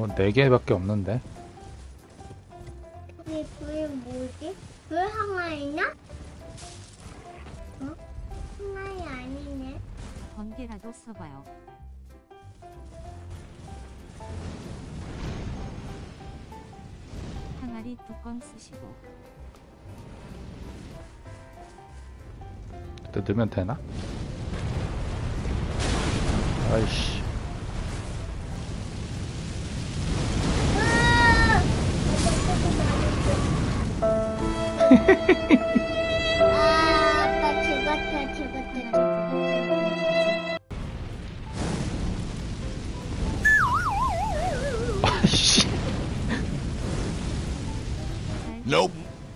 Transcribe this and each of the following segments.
4개밖에 없는데. 여기 불 뭐지? 불 항아리나? 어? 항아리 아니네. 번개라도 써봐요. 항아리 뚜껑 쓰시고. 뜯으면 되나? 아이씨. 아빠 죽었다. 아이씨. Nope.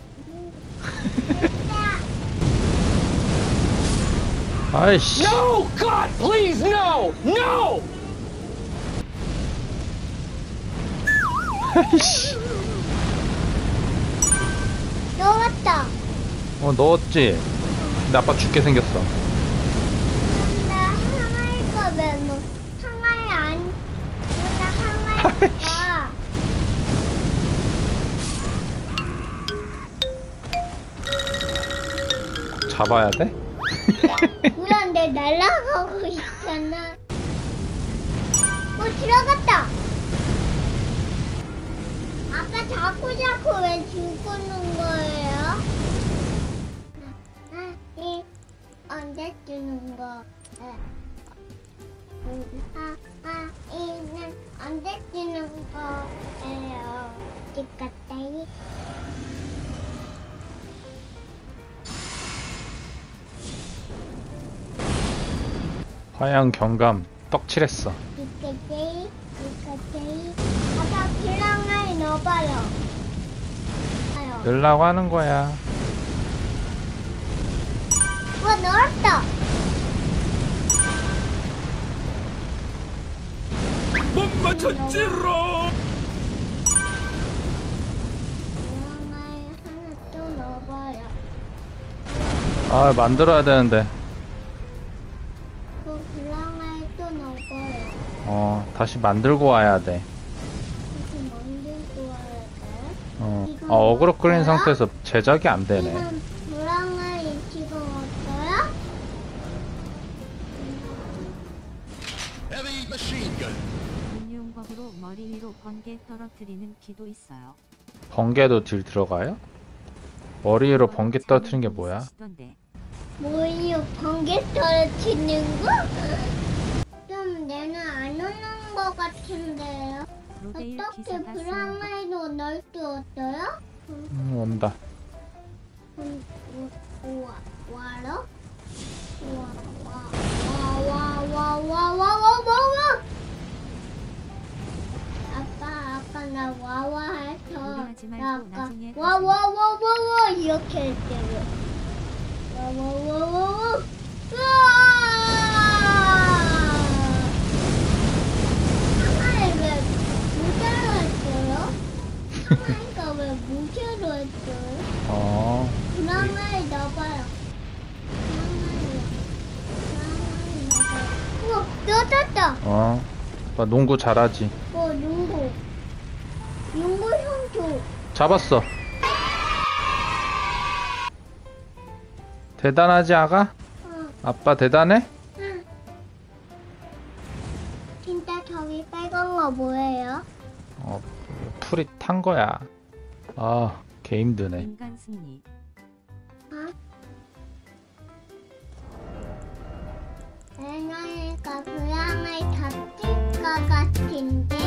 아이씨. No! God, please, no! No! 아이씨. 넣었다. 넣었지? 근데 아빠 죽게 생겼어. 나 항아리가 왜 뭐? 항아리 아니? 나 항아리가. 잡아야 돼? 뭐야, 내 날아가고 있잖아. 들어갔다. 아빠 자꾸 왜 죽는 거예요? 언제 주는 거? 이는 언제 주는 거예요? 집 갔다니. 화양 경감 떡칠했어. 이까지. 아빠 기랑을 넣어봐요. 넣으려고 하는 거야. 와, 넣었다. 못 맞췄지롱! 기랑을 하나 또 넣어봐요. 아, 만들어야 되는데. 그 기랑을 또 넣어봐요. 다시 만들고 와야 돼. 다시 만들고 와야 돼. 어그로 끌린 상태에서 제작이 안 되네. 이건 기랑을 집어넣었어요? Heavy machine gun. 인용법으로 머리 위로 번개 떨어뜨리는 기도 있어요. 번개도 딜 들어가요? 머리 위로 번개 떨어뜨리는 게 뭐야? 쓰시던데. 뭐예요? 번개 떨어지는 거? 좀 내는 안 오는 거 같은데요? 로데일 어떻게 기사가 쓰는 법. 브라마이도 넣을 수 없어요? 온다. 와로? 와. 아까 나 와와 해서 무리하지 말고 나 아까 나중에 와와와와와 이렇게 했대요. 와와와와와. 하나에 왜 무자로 했어요? 하나니까 왜 무자로 했어요? 브라마에 넣어봐요. 우와, 넣었다. 아빠 농구 잘하지. 농구. 농구 형조. 잡았어. 대단하지, 아가? 아빠 대단해? 응. 진짜 저기 빨간 거 뭐예요? 풀이 탄 거야. 개 힘드네. 인간 승리. 내가 고양이 다칠 것 같은데?